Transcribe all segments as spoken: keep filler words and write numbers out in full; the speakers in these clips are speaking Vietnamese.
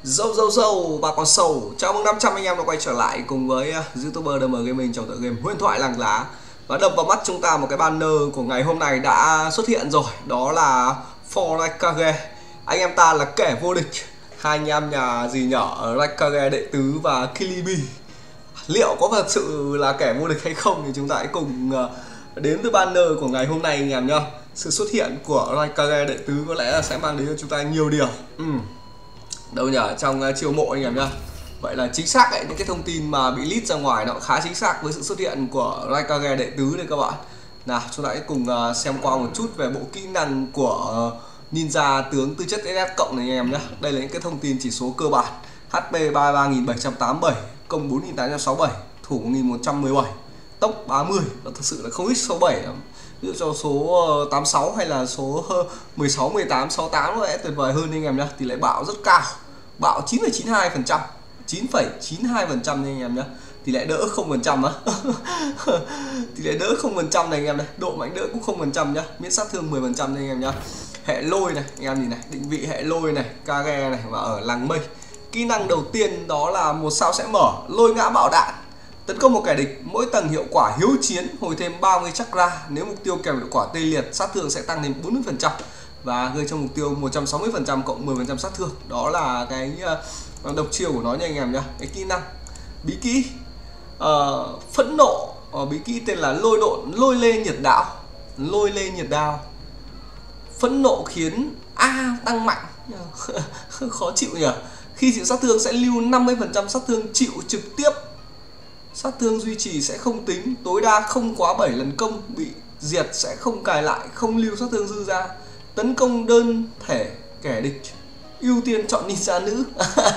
Dâu dâu dâu bà con sầu, chào mừng năm trăm anh em đã quay trở lại cùng với uh, YouTuber đê em Gaming trong tựa game Huyền Thoại Làng Lá. Và đập vào mắt chúng ta một cái banner của ngày hôm nay đã xuất hiện rồi, đó là Forikage. Anh em ta là kẻ vô địch, hai anh em nhà gì nhỏ Raikage đệ tứ và Kilibi. Liệu có thật sự là kẻ vô địch hay không thì chúng ta hãy cùng uh, đến với banner của ngày hôm nay anh em nhá. Sự xuất hiện của Raikage đệ tứ có lẽ là sẽ mang đến cho chúng ta nhiều điều. Ừ. Đâu nhở, trong uh, chiêu mộ anh em nhá. Vậy là chính xác ấy, những cái thông tin mà bị leak ra ngoài nó khá chính xác với sự xuất hiện của Raikage đệ tứ đây các bạn. Nào, chúng ta hãy cùng uh, xem qua một chút về bộ kỹ năng của uh, Ninja tướng tư chất ét ét cộng này anh em nhé. Đây là những cái thông tin chỉ số cơ bản. hát pê ba mươi ba nghìn bảy trăm tám mươi bảy, công bốn nghìn tám trăm sáu mươi bảy, thủ một nghìn một trăm mười bảy, tốc ba mươi. Và thật sự là không ít sáu mươi bảy lắm. Ví dụ cho số tám mươi sáu hay là số mười sáu, mười tám, sáu mươi tám nó sẽ tuyệt vời hơn anh em nhé. Tỷ lệ bạo rất cao, bạo chín phẩy chín hai phần trăm, chín phẩy chín hai phần trăm anh em nhé. Tỷ lệ đỡ không phần trăm á. Tỷ lệ đỡ không phần trăm này anh em này, độ mạnh đỡ cũng không phần trăm nhá, miễn sát thương mười phần trăm anh em nhá. Hệ lôi này, anh em nhìn này, định vị hệ lôi này, Kage này và ở làng mây. Kỹ năng đầu tiên đó là một sao sẽ mở, lôi ngã bạo đạn. Tấn công một kẻ địch, mỗi tầng hiệu quả hiếu chiến hồi thêm ba mươi chakra. Nếu mục tiêu kèm hiệu quả tê liệt, sát thương sẽ tăng lên bốn mươi phần trăm và gây cho mục tiêu một trăm sáu mươi phần trăm cộng mười phần trăm sát thương. Đó là cái uh, độc chiêu của nó nha anh em nhá. Cái kỹ năng bí kỹ uh, phẫn nộ, uh, bí kỹ tên là lôi độn, lôi lên nhiệt đạo, lôi lên nhiệt đạo. Phẫn nộ khiến A tăng mạnh. Khó chịu nhỉ. Khi chịu sát thương sẽ lưu năm mươi phần trăm sát thương chịu trực tiếp. Sát thương duy trì sẽ không tính, tối đa không quá bảy lần công, bị diệt sẽ không cài lại, không lưu sát thương dư ra. Tấn công đơn thể kẻ địch, ưu tiên chọn ninja nữ.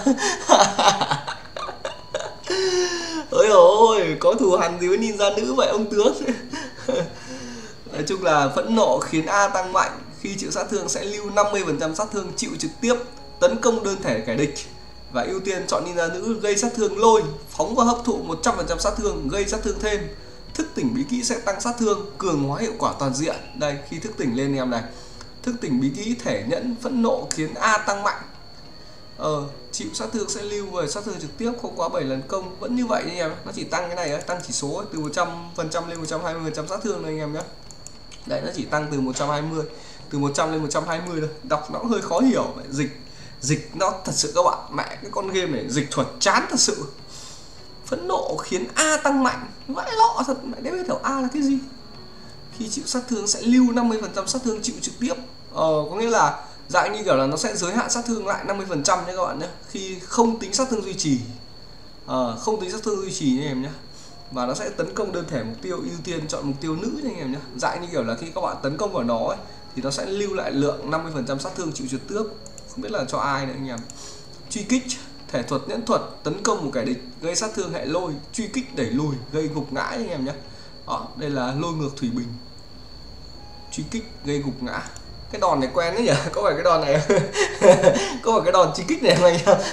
Ôi ôi, có thù hằn gì với ninja nữ vậy ông tướng. Nói chung là phẫn nộ khiến A tăng mạnh, khi chịu sát thương sẽ lưu năm mươi phần trăm sát thương chịu trực tiếp. Tấn công đơn thể kẻ địch và ưu tiên chọn ninja nữ, gây sát thương lôi, phóng và hấp thụ một trăm phần trăm sát thương, gây sát thương thêm. Thức tỉnh bí kỹ sẽ tăng sát thương, cường hóa hiệu quả toàn diện. Đây, khi thức tỉnh lên em này, thức tỉnh bí kỹ thể nhẫn phẫn nộ khiến A tăng mạnh. Ờ, chịu sát thương sẽ lưu về sát thương trực tiếp không quá bảy lần công, vẫn như vậy anh em, nó chỉ tăng cái này ấy, tăng chỉ số ấy, từ một trăm phần trăm lên một trăm hai mươi phần trăm sát thương này anh em nhé. Đấy, nó chỉ tăng từ một trăm hai mươi, từ một trăm lên một trăm hai mươi thôi. Đọc nó cũng hơi khó hiểu, dịch dịch nó thật sự các bạn, mẹ cái con game này dịch thuật chán thật sự. Phẫn nộ khiến A tăng mạnh, vãi lọ thật, mẹ đấy biết hiểu A là cái gì. Khi chịu sát thương sẽ lưu năm mươi phần trăm sát thương chịu trực tiếp. Ờ, có nghĩa là dạng như kiểu là nó sẽ giới hạn sát thương lại năm mươi phần trăm nhé các bạn nhé. Khi không tính sát thương duy trì, ờ, không tính sát thương duy trì nha em nhé. Và nó sẽ tấn công đơn thể mục tiêu, ưu tiên chọn mục tiêu nữ nha anh em nhé. Dạng như kiểu là khi các bạn tấn công vào nó ấy, thì nó sẽ lưu lại lượng năm mươi phần trăm sát thương chịu trực tiếp. Không biết là cho ai nữa anh em. Truy kích, thể thuật nhẫn thuật, tấn công một kẻ địch, gây sát thương hệ lôi, truy kích đẩy lùi, gây gục ngã anh em nhé. Đó, đây là lôi ngược thủy bình. Truy kích gây gục ngã. Cái đòn này quen đấy nhỉ? Có phải cái đòn này có phải cái đòn truy kích này không anh em?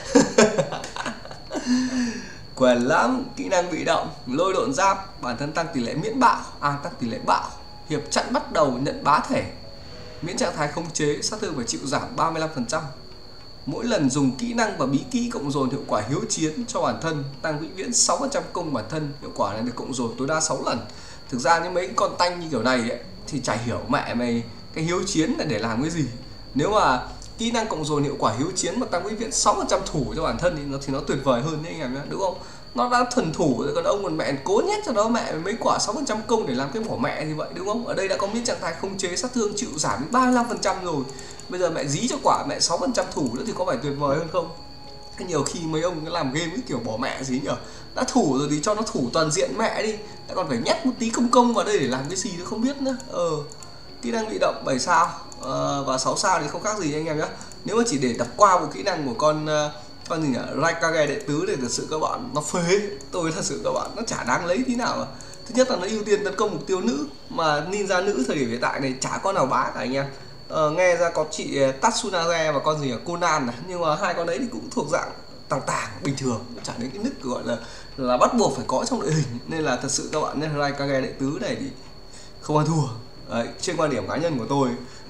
Quen lắm. Kỹ năng bị động, lôi độn giáp, bản thân tăng tỷ lệ miễn bạo, à tăng tỷ lệ bạo. Hiệp chặn bắt đầu nhận bá thể, miễn trạng thái khống chế, sát thương phải chịu giảm ba mươi lăm phần trăm. Mỗi lần dùng kỹ năng và bí kỹ cộng dồn hiệu quả hiếu chiến cho bản thân, tăng vĩnh viễn sáu phần trăm công bản thân. Hiệu quả này được cộng dồn tối đa sáu lần. Thực ra những mấy con tanh như kiểu này ấy, thì chả hiểu mẹ mày cái hiếu chiến là để làm cái gì. Nếu mà kỹ năng cộng dồn hiệu quả hiếu chiến mà tăng vĩnh viễn sáu phần trăm thủ cho bản thân thì nó thì nó tuyệt vời hơn đấy anh em nhé, đúng không? Nó đã thuần thủ rồi, còn ông còn mẹ cố nhét cho nó mẹ mấy quả sáu phần trăm công để làm cái mỏ mẹ thì vậy, đúng không? Ở đây đã có miễn trạng thái khống chế, sát thương chịu giảm đến ba mươi lăm phần trăm rồi. Bây giờ mẹ dí cho quả mẹ sáu phần trăm thủ nữa thì có phải tuyệt vời hơn không? Cái nhiều khi mấy ông làm game cái kiểu bỏ mẹ gì nhỉ? Đã thủ rồi thì cho nó thủ toàn diện mẹ đi, đã còn phải nhét một tí công công vào đây để làm cái gì nữa không biết nữa. Ờ, kỹ năng bị động bảy sao uh, và sáu sao thì không khác gì anh em nhé. Nếu mà chỉ để đọc qua một kỹ năng của con uh, con gì nhỉ, Raikage đệ tứ thì thật sự các bạn nó phế. Tôi thật sự các bạn nó chả đáng lấy tí nào mà. Thứ nhất là nó ưu tiên tấn công mục tiêu nữ, mà ninja nữ thời điểm hiện tại này chả có nào bá cả anh em. Ờ, nghe ra có chị Tatsunage và con gì ở Conan này, nhưng mà hai con đấy thì cũng thuộc dạng tàng tàng bình thường, chả đến cái nức gọi là là bắt buộc phải có trong đội hình. Nên là thật sự các bạn nhé, Raikage đệ tứ này thì không ăn thua. Đấy, trên quan điểm cá nhân của tôi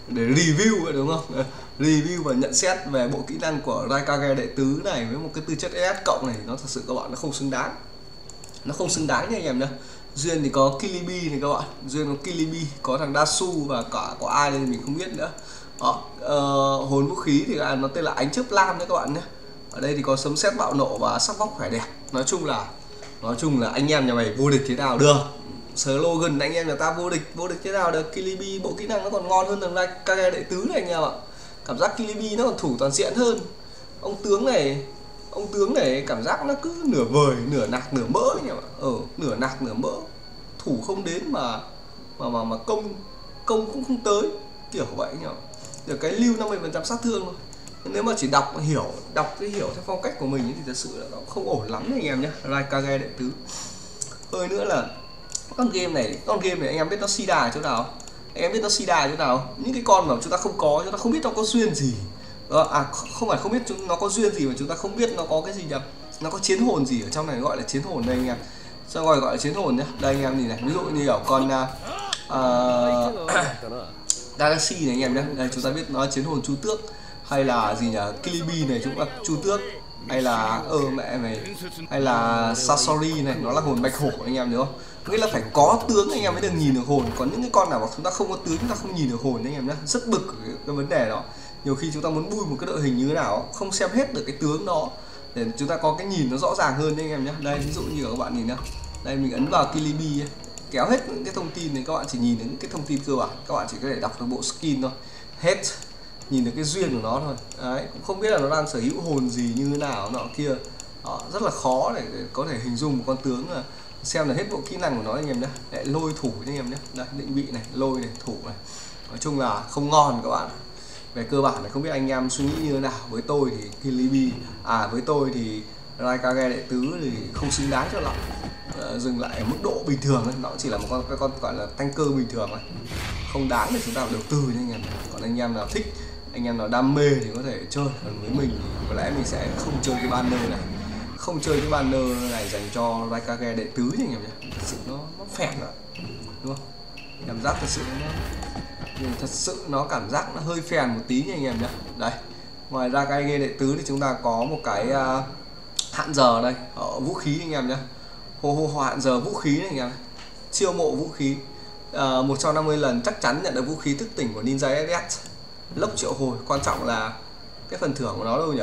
để review đúng không? Review và nhận xét về bộ kỹ năng của Raikage đệ tứ này với một cái tư chất ét ét cộng này, nó thật sự các bạn nó không xứng đáng. Nó không xứng đáng nha anh em nhá. Duyên thì có Kilibi này các bạn, Duyên có Kilibi, có thằng Dasu và cả có ai đây thì mình không biết nữa. Đó, uh, hồn vũ khí thì nó tên là Ánh Chớp Lam đấy các bạn nhé. Ở đây thì có sấm sét bạo nộ và sắc vóc khỏe đẹp. Nói chung là nói chung là anh em nhà mày vô địch thế nào được. Slogan anh em nhà ta vô địch vô địch thế nào được. Kilibi bộ kỹ năng nó còn ngon hơn thằng Raikage đệ tứ này anh em ạ. Cảm giác Kilibi nó còn thủ toàn diện hơn. Ông tướng này ông tướng này cảm giác nó cứ nửa vời nửa nạc nửa mỡ anh em ạ. Ờ nửa nạc nửa mỡ, thủ không đến mà mà mà mà công công cũng không tới, kiểu vậy anh em ạ. Được cái lưu năm mươi phần trăm sát thương thôi. Nếu mà chỉ đọc hiểu đọc cái hiểu theo phong cách của mình thì thật sự là nó không ổn lắm anh em nhé. Raikage đệ tứ. Hơi nữa là con game này, con game này anh em biết nó si đà chỗ nào? Anh em biết nó si đà chỗ nào? Những cái con mà chúng ta không có, chúng ta không biết nó có duyên gì. À không phải không biết chúng nó có duyên gì mà chúng ta không biết nó có cái gì nhỉ? Nó có chiến hồn gì ở trong này, gọi là chiến hồn đây anh em. Sao gọi gọi là chiến hồn nhá. Đây anh em nhìn này, ví dụ như ở con uh, Galaxy này anh em nhé. Đây chúng ta biết nó là chiến hồn Chu Tước, hay là gì nhỉ? Kilibi này chúng ta Chu Tước, hay là ơ ừ, mẹ mày, hay là Sasori này nó là hồn bạch hổ anh em nhớ không? Nghĩa là phải có tướng anh em mới được nhìn được hồn. Còn những cái con nào mà chúng ta không có tướng chúng ta không nhìn được hồn anh em nhé. Rất bực cái, cái vấn đề đó. Nhiều khi chúng ta muốn bui một cái đội hình như thế nào không xem hết được cái tướng đó để chúng ta có cái nhìn nó rõ ràng hơn anh em nhé. Đây ví dụ như các bạn nhìn nhá, đây mình ấn vào Kilibi ấy, kéo hết những cái thông tin này, các bạn chỉ nhìn những cái thông tin cơ bản, các bạn chỉ có thể đọc được bộ skin thôi, hết nhìn được cái duyên của nó thôi. Đấy, cũng không biết là nó đang sở hữu hồn gì như thế nào nọ kia. Đó, rất là khó để, để có thể hình dung một con tướng là xem là hết bộ kỹ năng của nó anh em nhé. Để lôi thủ anh em nhé, đây định vị này, lôi này, thủ này, nói chung là không ngon các bạn. Về cơ bản này không biết anh em suy nghĩ như thế nào. Với tôi thì Kilibi, à với tôi thì Raikage đệ tứ thì không xứng đáng cho lắm. Uh, dừng lại ở mức độ bình thường ấy. Nó chỉ là một con cái con gọi là tanker bình thường thôi, không đáng để chúng ta đầu tư nha anh em. Còn anh em nào thích, anh em nào đam mê thì có thể chơi. Còn với mình thì có lẽ mình sẽ không chơi cái banner này, không chơi cái banner này dành cho Raikage đệ tứ nha anh em nhé. Thật sự nó nó phèn đó, đúng không? Cảm giác thật sự nó thật sự nó cảm giác nó hơi phèn một tí nha anh em nhé. Đây, ngoài ra cái game đệ tứ thì chúng ta có một cái uh, hạn giờ đây ở vũ khí anh em nhé. Hô hô hạn giờ vũ khí này anh em, chiêu mộ vũ khí uh, một trăm năm mươi lần chắc chắn nhận được vũ khí thức tỉnh của Ninja ét ét. Lốc triệu hồi, quan trọng là cái phần thưởng của nó đâu nhỉ?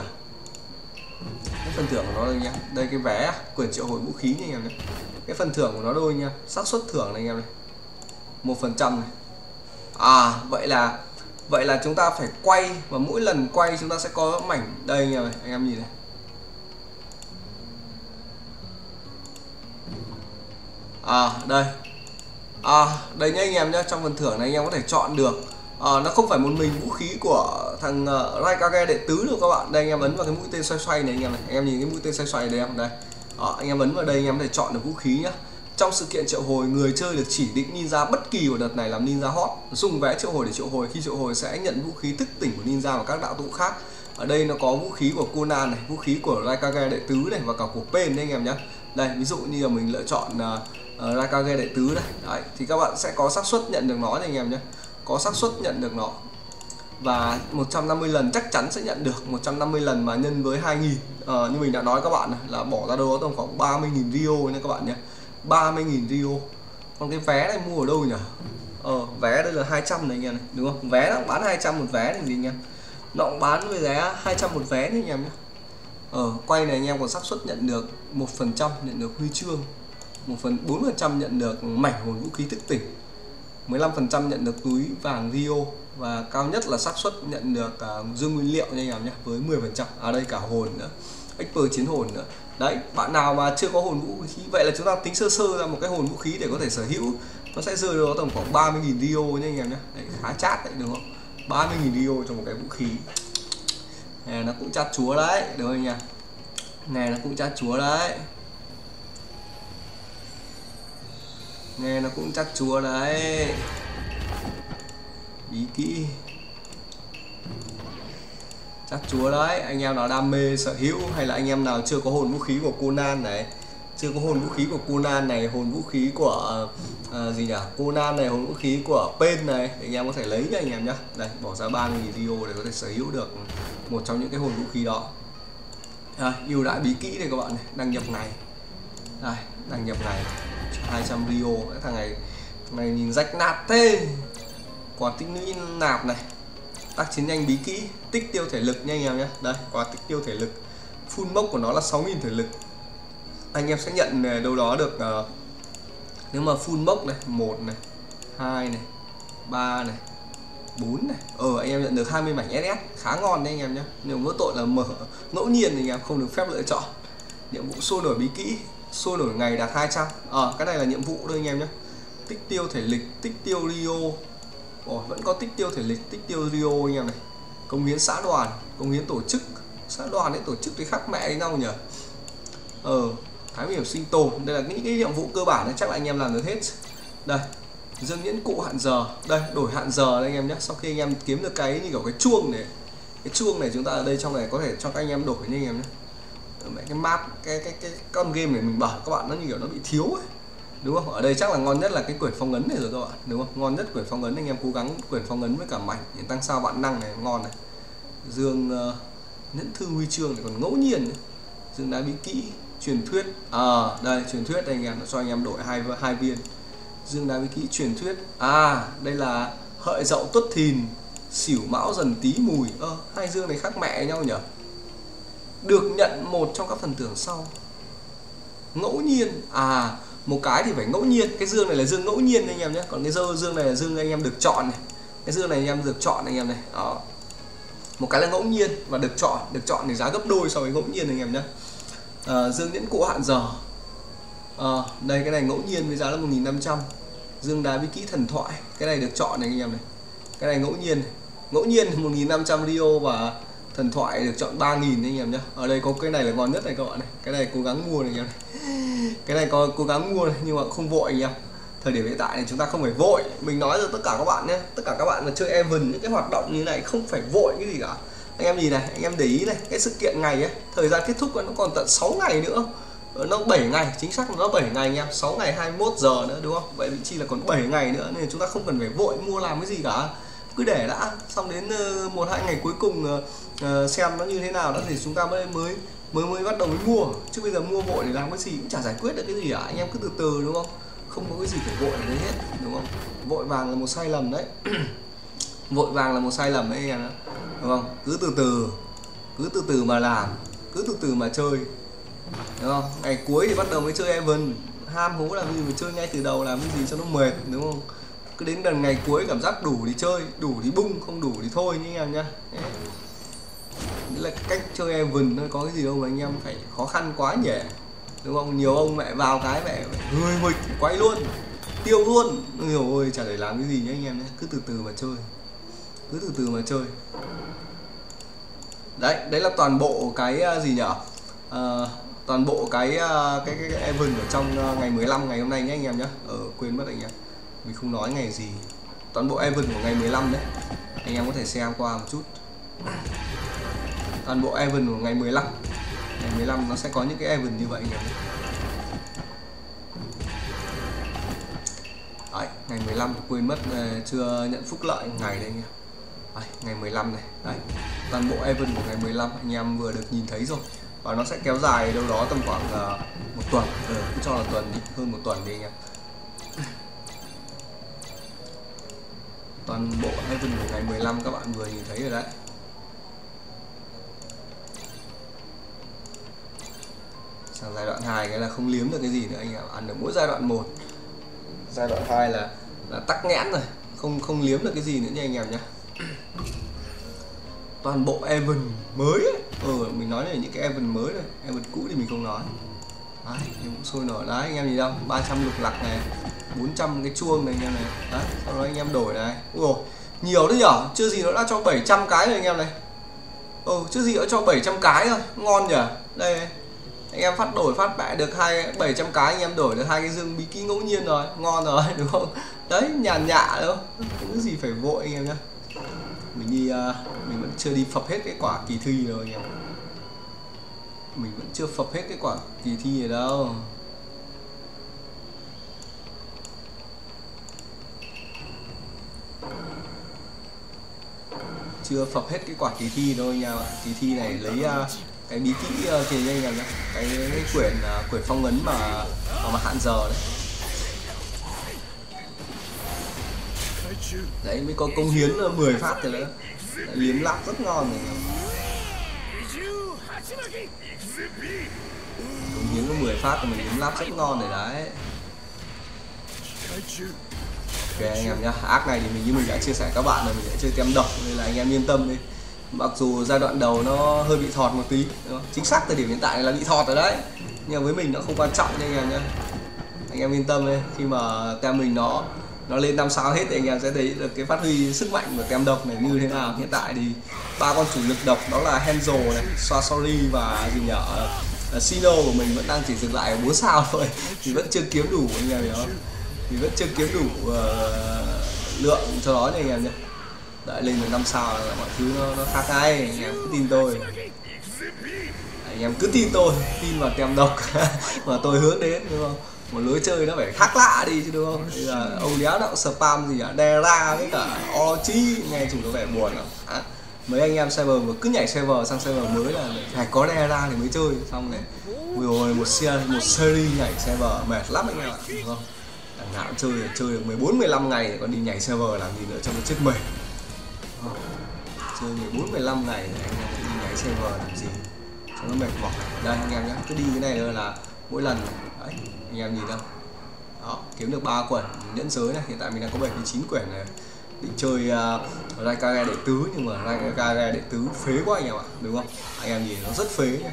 Cái phần thưởng của nó đây nha. Đây cái vé quyển triệu hồi vũ khí nha anh em nhé. Cái phần thưởng của nó đâu nha, xác suất thưởng này anh em này, một phần trăm này. À vậy là vậy là chúng ta phải quay, và mỗi lần quay chúng ta sẽ có mảnh đây anh em này, anh em nhìn này. À đây, à đây nhá anh em nhé. Trong phần thưởng này anh em có thể chọn được, à, nó không phải một mình vũ khí của thằng uh, Raikage đệ tứ đâu các bạn. Đây anh em ấn vào cái mũi tên xoay xoay này anh em này, anh em nhìn cái mũi tên xoay xoay đây không? Đây, à, anh em ấn vào đây anh em có thể chọn được vũ khí nhá. Trong sự kiện triệu hồi, người chơi được chỉ định ninja bất kỳ của đợt này làm ninja hot, dùng vé triệu hồi để triệu hồi. Khi triệu hồi sẽ nhận vũ khí thức tỉnh của ninja và các đạo tụ khác. Ở đây nó có vũ khí của Conan này, vũ khí của Raikage đệ tứ này, và cả của Pain đấy anh em nhé. Đây ví dụ như là mình lựa chọn uh, Raikage đệ tứ đây, đấy, thì các bạn sẽ có xác suất nhận được nó này anh em nhé, có xác suất nhận được nó. Và một trăm năm mươi lần chắc chắn sẽ nhận được, một trăm năm mươi lần mà nhân với hai nghìn, uh, như mình đã nói các bạn này, là bỏ ra đâu đó tầm khoảng ba mươi nghìn Rio nha các bạn nhé. ba mươi nghìn Rio. Còn cái vé này mua ở đâu nhỉ? Ờ, vé đây là hai trăm này anh em này, đúng không? Vé nó bán hai trăm một vé thì gì anh em? Nó cũng bán với giá hai trăm một vé đấy anh em nhé. Ờ, quay này anh em còn xác suất nhận được một phần trăm nhận được huy chương, một phần bốn phần trăm nhận được mảnh hồn vũ khí thức tỉnh, mười lăm phần trăm nhận được túi vàng Rio, và cao nhất là xác suất nhận được uh, dương nguyên liệu nha anh em nhé, với mười phần trăm. À đây cả hồn nữa, expert chiến hồn nữa. Đấy, bạn nào mà chưa có hồn vũ khí, vậy là chúng ta tính sơ sơ ra một cái hồn vũ khí để có thể sở hữu, nó sẽ rơi vào tầm khoảng ba mươi nghìn Rio nha anh em nhé. Đấy, khá chát đấy đúng không? ba mươi nghìn Rio cho một cái vũ khí này, nó cũng chát chúa đấy đúng không anh em? Này nó cũng chát chúa đấy, nghe nó cũng chắc chúa đấy, ý kỹ, chắc chúa đấy. Anh em nào đam mê sở hữu, hay là anh em nào chưa có hồn vũ khí của Conan này, chưa có hồn vũ khí của Conan này, hồn vũ khí của uh, gì nhỉ, Conan này, hồn vũ khí của Pain này, để anh em có thể lấy nha anh em nhá. Đây, bỏ ra ba mươi nghìn Rio để có thể sở hữu được một trong những cái hồn vũ khí đó. À, ưu đãi bí kỹ đây các bạn này, đăng nhập ngày, đây, đăng nhập ngày hai trăm Rio. Cái thằng này, thằng này nhìn rách nát thế. Quả tích lũy nạp này, tác chiến nhanh bí kỹ, tích tiêu thể lực nha anh em nhé. Đây, quả tích tiêu thể lực, full mốc của nó là sáu nghìn thể lực. Anh em sẽ nhận đâu đó được uh, nếu mà full mốc này, một này, hai này, ba này, bốn này. Ờ anh em nhận được hai mươi mảnh ét ét, khá ngon đấy anh em nhé. Nhưng mỗi tội là mở ngẫu nhiên thì anh em không được phép lựa chọn. Nhiệm vụ sôi nổi bí kỹ, sôi nổi ngày đạt hai trăm. Ờ à, cái này là nhiệm vụ thôi anh em nhé. Tích tiêu thể lực, tích tiêu Rio. Ồ, vẫn có tích tiêu thể lực, tích tiêu Rio anh em này. Công hiến xã đoàn, công hiến tổ chức. Xã đoàn ấy tổ chức thì khác mẹ với nhau nhỉ. Ờ, thám hiểm sinh tồn, đây là những cái nhiệm vụ cơ bản đấy, chắc là anh em làm được hết. Đây, dương nhẫn cụ hạn giờ, đây đổi hạn giờ đây anh em nhé. Sau khi anh em kiếm được cái như kiểu cái chuông này, cái chuông này chúng ta ở đây trong này có thể cho các anh em đổi nha anh em nhé. Cái map, cái cái cái con game này mình bảo các bạn nó như kiểu nó bị thiếu ấy, đúng không? Ở đây chắc là ngon nhất là cái quyển phong ấn này rồi các bạn, đúng không? Ngon nhất quyển phong ấn, anh em cố gắng quyển phong ấn với cả mảnh để tăng sao bản năng này, ngon này. Dương uh, nhẫn thư huy chương này còn ngẫu nhiên này. Dương đá bí kỹ, truyền thuyết, à đây truyền thuyết đây anh em, cho anh em đổi hai hai viên. Dương đá bí kỹ truyền thuyết, à đây là hợi dậu tuất thìn, xỉu mão dần tý mùi. Ơ à, hai dương này khác mẹ nhau nhỉ. Được nhận một trong các phần thưởng sau. Ngẫu nhiên, à một cái thì phải ngẫu nhiên, cái dương này là dương ngẫu nhiên anh em nhé, còn cái dơ dương này là dương anh em được chọn này, cái dương này anh em được chọn anh em này. Đó, một cái là ngẫu nhiên và được chọn, được chọn thì giá gấp đôi so với ngẫu nhiên anh em nhé. À, dương nhẫn cụ hạn giờ, à, đây cái này ngẫu nhiên với giá là một nghìn năm trăm. Dương đá bí kỹ thần thoại, cái này được chọn này anh em này, cái này ngẫu nhiên, ngẫu nhiên một nghìn năm trăm Rio và thần thoại được chọn ba nghìn anh em nhé. Ở đây có cái này là ngon nhất này các bạn này, cái này cố gắng mua này anh em này. Cái này có cố gắng mua này, nhưng mà không vội anh em. Thời điểm hiện tại này chúng ta không phải vội. Mình nói cho tất cả các bạn nhé, tất cả các bạn mà chơi Even những cái hoạt động như này không phải vội cái gì cả. Anh em nhìn này, anh em để ý này, cái sự kiện ngày ấy, thời gian kết thúc nó còn tận sáu ngày nữa. Nó bảy ngày, chính xác là nó bảy ngày anh em, sáu ngày hai mươi mốt giờ nữa đúng không? Vậy vị trí là còn bảy ngày nữa nên chúng ta không cần phải vội mua làm cái gì cả. Cứ để đã, xong đến một hai ngày cuối cùng uh, xem nó như thế nào đó thì chúng ta mới mới mới mới bắt đầu mới mua. Chứ bây giờ mua vội để làm cái gì cũng chả giải quyết được cái gì cả. Anh em cứ từ từ đúng không? Không có cái gì phải vội ở đấy hết, đúng không? Vội vàng là một sai lầm đấy. Vội vàng là một sai lầm đấy anh em, đúng không? Cứ từ từ, cứ từ từ mà làm, cứ từ từ mà chơi, đúng không? Ngày cuối thì bắt đầu mới chơi Even, ham hố làm gì mà chơi ngay từ đầu, làm cái gì cho nó mệt, đúng không? Cứ đến gần ngày cuối cảm giác đủ thì chơi, đủ thì bung, không đủ thì thôi nhé anh em nhá. Đấy là cách chơi Even thôi, có cái gì đâu mà anh em phải khó khăn quá nhỉ, đúng không? Nhiều ông mẹ vào cái mẹ người mịch quay luôn, tiêu luôn, nhiều ơi chả để làm cái gì nhé anh em nhé. Cứ từ từ mà chơi, cứ từ từ mà chơi. Đấy, đấy là toàn bộ cái uh, gì nhỉ? Uh, toàn bộ cái uh, cái cái, cái Even ở trong uh, ngày mười lăm ngày hôm nay nhé anh em nhé. Ờ quên mất anh em, mình không nói ngày gì. Toàn bộ Even của ngày mười lăm đấy, anh em có thể xem qua một chút. Toàn bộ Even của ngày mười lăm, ngày mười lăm nó sẽ có những cái Even như vậy anh em nhé. Đấy, ngày mười lăm quên mất uh, chưa nhận phúc lợi ngày đây anh em. Đấy, ngày mười lăm này, đấy, toàn bộ Even của ngày mười lăm anh em vừa được nhìn thấy rồi. Và nó sẽ kéo dài đâu đó tầm khoảng uh, một tuần, ừ, cứ cho là tuần đi, hơn một tuần đi anh em. Toàn bộ Even của ngày mười lăm các bạn vừa nhìn thấy rồi đấy. Sang giai đoạn hai cái là không liếm được cái gì nữa anh em, ăn được mỗi giai đoạn một. Giai đoạn hai là là tắc nghẽn rồi, không không liếm được cái gì nữa nha anh em nhé. Toàn bộ Even mới ấy. Ừ, mình nói là những cái Even mới rồi, Even cũ thì mình không nói. Đấy, cũng sôi nổi đấy anh em nhìn đâu, ba trăm lục lạc này, bốn trăm cái chuông này anh em này. Đấy, sau đó anh em đổi này. Ui, nhiều đấy nhở, chưa gì nó đã cho bảy trăm cái rồi anh em này. Ừ, chưa gì nó cho bảy trăm cái rồi, ngon nhỉ. Đây anh em phát đổi phát bẻ được hai bảy trăm cái, anh em đổi được hai cái dương bí kỹ ngẫu nhiên rồi, ngon rồi đúng không? Đấy, nhàn nhạ đâu, không có gì phải vội anh em nhá. Mình đi uh, mình vẫn chưa đi phập hết cái quả kỳ thi rồi anh em. Mình vẫn chưa phập hết cái quả kỳ thi rồi đâu. chưa phập hết cái quả kỳ thi thôi nha bạn. Kỳ thi này lấy uh, cái bí kỹ uh, thì đây là cái, cái quyển uh, quyển phong ấn mà mà, mà hạn giờ đấy. Đấy mới có công hiến mười phát rồi đó. Đấy, liếm láp rất ngon rồi. Công hiến có mười phát thì mình liếm láp rất ngon rồi đấy. Ok anh em nhá, ác này thì mình như mình đã chia sẻ các bạn là mình sẽ chơi tem độc nên là anh em yên tâm đi. Mặc dù giai đoạn đầu nó hơi bị thọt một tí, đúng không? Chính xác thời điểm hiện tại là bị thọt rồi đấy, nhưng mà với mình nó không quan trọng nha anh em nhá. Anh em yên tâm đi, khi mà tem mình nó nó lên năm sao hết thì anh em sẽ thấy được cái phát huy sức mạnh của tem độc này như thế nào. Hiện tại thì ba con chủ lực độc đó là Hanzo này, Sasori và gì nhở uh, Sino của mình vẫn đang chỉ dừng lại ở bốn sao thôi, thì vẫn chưa kiếm đủ anh em hiểu không? Thì vẫn chưa kiếm đủ uh, lượng cho nó nha anh em nhé. Đợi lên được năm sao là mọi thứ nó, nó khác ngay, anh em cứ tin tôi. Anh em cứ tin tôi, tin vào tem độc mà tôi hướng đến, đúng không? Một lối chơi nó phải khác lạ đi chứ, đúng không? Bây giờ ông đéo đạo spam gì cả, Dera với cả Orochi nghe chúng có vẻ buồn lắm. À, mấy anh em server mà cứ nhảy server sang server mới là phải có Dera thì mới chơi, xong này vừa rồi một series một series nhảy server mệt lắm anh em ạ, đúng không? Đằng nào chơi chơi được mười bốn mười lăm ngày thì còn đi nhảy server làm gì nữa cho nó chết mệt. Chơi mười bốn mười lăm ngày thì anh em đi nhảy server làm gì cho nó mệt mỏi. Đây anh em nhé, cứ đi cái này thôi là mỗi lần đấy, anh em nhìn đâu đó, kiếm được ba quyển nhẫn giới này. Hiện tại mình đang có bảy mươi chín quyển này, định chơi uh, Raikage đệ tứ, nhưng mà Raikage đệ tứ phế quá anh em ạ, đúng không? Anh em nhìn nó rất phế nhá.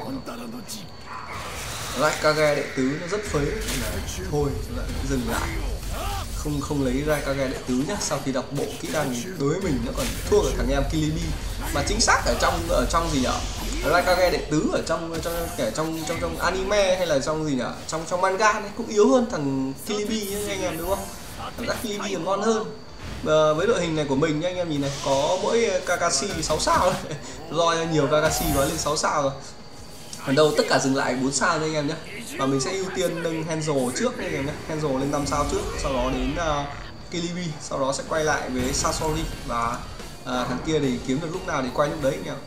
Raikage đệ tứ nó rất phế nên là thôi chúng ta dừng lại, không không lấy Raikage đệ tứ nhá. Sau khi đọc bộ kỹ năng đối với mình nó còn thua cả thằng em Kilibi, mà chính xác ở trong ở trong gì nhở, Raikage đệ tứ ở trong trong kể trong trong trong anime hay là trong gì nhở, trong trong manga ấy cũng yếu hơn thằng Kilibi nhá anh em, đúng không? Cảm giác Kilibi còn ngon hơn. Và với đội hình này của mình nhá, anh em nhìn này, có mỗi Kakashi sáu sao rồi, nhiều Kakashi gói lên sáu sao rồi. Còn đâu tất cả dừng lại bốn sao nha anh em nhé. Và mình sẽ ưu tiên nâng Hanzo trước nha anh em nhé. Hanzo lên năm sao trước, sau đó đến uh, Kilibi, sau đó sẽ quay lại với Sasori. Và uh, thằng kia thì kiếm được lúc nào thì quay lúc đấy anh em.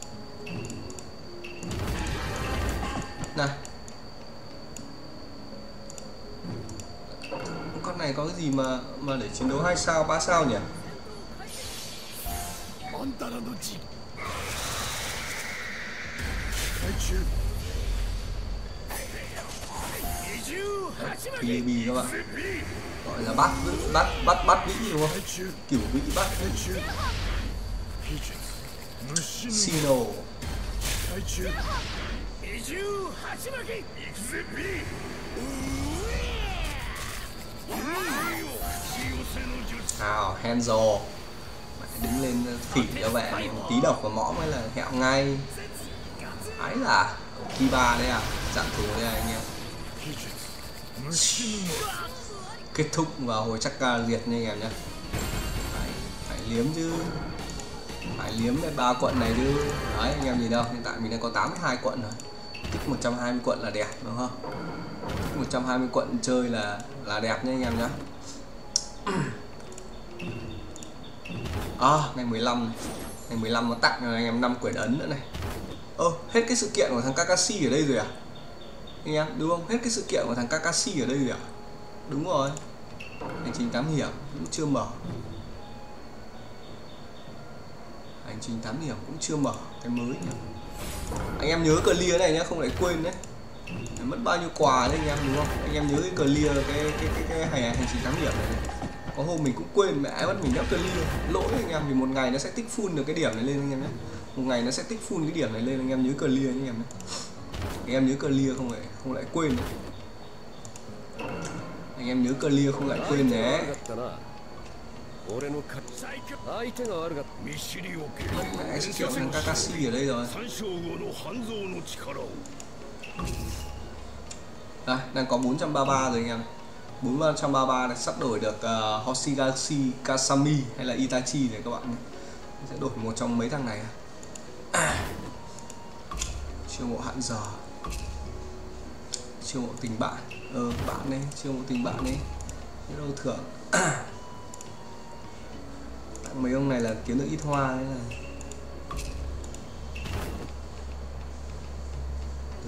Này, con này có cái gì mà mà để chiến đấu hai sao, ba sao nhỉ? Kilibi các bạn, gọi là bắt bắt bắt bắt vĩ, đúng không? Kiểu vĩ bắt. Sino. Nào Hanzo đứng lên phỉ cho bạn một tí độc và mõm mới là hẹo ngay. Ấy là Kiba đây à, dạng thù đây à anh em. Kết thúc vào hồi chắc ca liệt nha anh em nhé. Phải, phải liếm chứ, phải liếm cái ba quận này chứ. Đấy anh em nhìn đâu, hiện tại mình đang có tám mươi hai quận rồi, tích một trăm hai mươi quận là đẹp, đúng không? Tích một trăm hai mươi quận chơi là là đẹp nha anh em nhé. À, ngày mười lăm ngày mười lăm nó tặng cho anh em năm quyển ấn nữa này. Ơ, oh, hết cái sự kiện của thằng Kakashi ở đây rồi à? Anh em, đúng không? Hết cái sự kiện của thằng Kakashi ở đây rồi à? Đúng rồi. Hành trình thám hiểm cũng chưa mở. Hành trình thám hiểm cũng chưa mở cái mới nhỉ. Anh em nhớ clear này nhá, không lại quên đấy. Mất bao nhiêu quà đấy anh em, đúng không? Anh em nhớ cái clear cái cái cái cái, cái hành, hành trình thám hiểm này, này. Có hôm mình cũng quên, mẹ mất mình đã clear. Lỗi anh em, vì một ngày nó sẽ tích full được cái điểm này lên anh em nhé. Một ngày nó sẽ tích full cái điểm này lên, anh em nhớ clear anh em nhé. Anh em nhớ clear không lại không lại quên đấy. Anh em nhớ clear không lại quên nhé. Mẹ sự kiện thằng Kakashi ở đây rồi. Đây, đang có bốn trăm ba mươi ba rồi anh em. bốn trăm ba mươi ba này sắp đổi được uh, Hoshigashi Kasami hay là Itachi này các bạn. Sẽ đổi một trong mấy thằng này. À. Chiêu mộ hạn giờ. Chiêu mộ tình bạn. Ờ bạn đấy, chiêu mộ tình bạn đấy. Cái đâu thưởng. Mấy ông này là kiếm được ít hoa đấy này.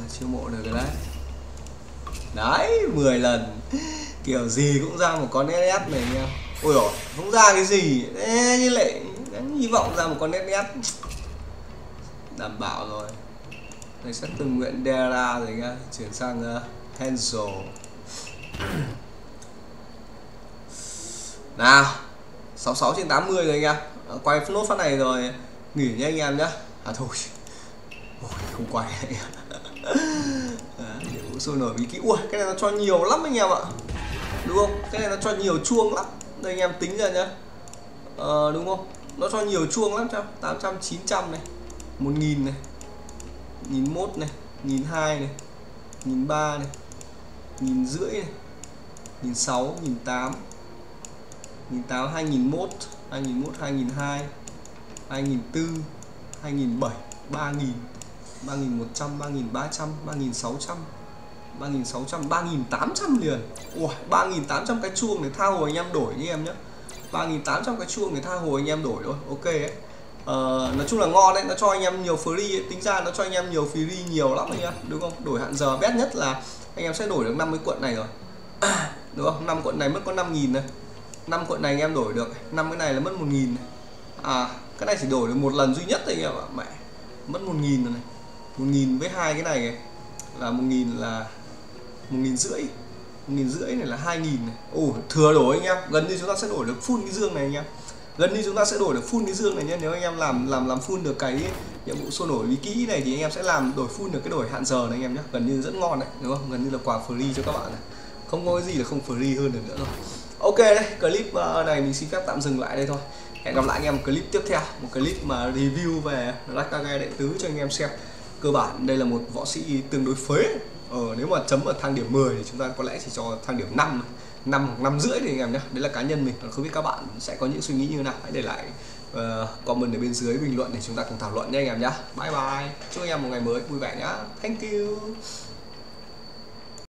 là chiêu mộ được rồi đấy. Đấy, mười lần kiểu gì cũng ra một con ét ét này nha. Ôi dồi, không ra cái gì. Ê, như lại hy vọng ra một con ét ét. Đảm bảo rồi. Đây sẽ từng nguyện Dera rồi nha. Chuyển sang uh, Hansel. Nào, sáu mươi sáu trên tám mươi rồi anh em. Quay nốt phát này rồi nghỉ nha anh em nhá. À thôi, ôi, không quay anh em. Nhiệm vụ sôi nổi bí kíp. Ui, cái này nó cho nhiều lắm anh em ạ. Đúng không? Cái này nó cho nhiều chuông lắm. Đây anh em tính ra nhá. Ờ, đúng không? Nó cho nhiều chuông lắm cho. tám trăm, chín trăm này, một nghìn này, một nghìn một này, một nghìn hai này, một nghìn ba này, một nghìn rưỡi này, một nghìn sáu, một nghìn tám, một nghìn tám, hai nghìn một, hai nghìn một, hai nghìn hai, hai nghìn bốn, hai nghìn bảy, ba nghìn, ba nghìn một trăm, ba nghìn ba trăm, ba nghìn sáu trăm, ba nghìn sáu trăm, ba nghìn tám trăm liền. Ủa, ba nghìn tám trăm cái chuông để tha hồ anh em đổi như em nhé. ba nghìn tám trăm cái chuông để tha hồ anh em đổi thôi. Ok ấy. Ờ, nói chung là ngon đấy, nó cho anh em nhiều free ấy. Tính ra nó cho anh em nhiều free nhiều lắm anh em, đúng không? Đổi hạn giờ best nhất là anh em sẽ đổi được năm mươi cuộn này rồi. À, đúng không? năm cuộn này mất có năm nghìn này. năm cuộn này anh em đổi được, năm cái này là mất một nghìn này. À, cái này chỉ đổi được một lần duy nhất thôi anh em ạ. Mẹ, mất một nghìn rồi này. một nghìn với hai cái này, này là một nghìn là một nghìn rưỡi. một nghìn rưỡi này là hai nghìn này. Ồ, thừa đổi anh em, gần như chúng ta sẽ đổi được full cái dương này anh em. Gần như chúng ta sẽ đổi được full cái dương này nhé. Nếu anh em làm làm làm full được cái nhiệm vụ sôi nổi bí kỹ này thì anh em sẽ làm đổi full được cái đổi hạn giờ này anh em nhé. Gần như rất ngon đấy, đúng không? Gần như là quà free cho các bạn này. Không có cái gì là không free hơn được nữa rồi. Ok đấy, clip này mình xin phép tạm dừng lại đây thôi. Hẹn gặp lại anh em một clip tiếp theo, một clip mà review về Raikage đệ tứ cho anh em xem. Cơ bản đây là một võ sĩ tương đối phế. Ờ, nếu mà chấm ở thang điểm mười thì chúng ta có lẽ chỉ cho thang điểm năm, năm hoặc năm rưỡi thì anh em nhé. Đấy là cá nhân mình, không biết các bạn sẽ có những suy nghĩ như thế nào. Hãy để lại uh, comment ở bên dưới bình luận để chúng ta cùng thảo luận nha anh em nhé. Bye bye, chúc anh em một ngày mới vui vẻ nhá. Thank you.